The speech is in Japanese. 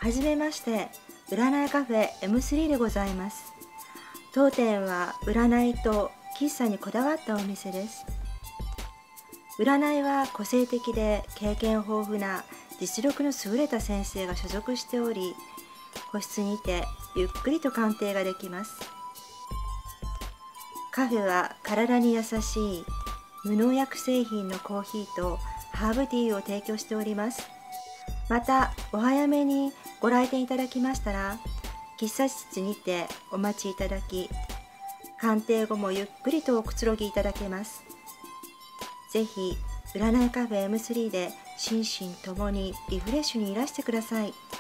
はじめまして、占いカフェ M3 でございます。当店は占いと喫茶にこだわったお店です。占いは個性的で経験豊富な実力の優れた先生が所属しており、個室にてゆっくりと鑑定ができます。カフェは体に優しい無農薬製品のコーヒーとハーブティーを提供しております。またお早めにご来店いただきましたら、喫茶室にてお待ちいただき、鑑定後もゆっくりとおくつろぎいただけます。ぜひ占いカフェ M3 で心身ともにリフレッシュにいらしてください。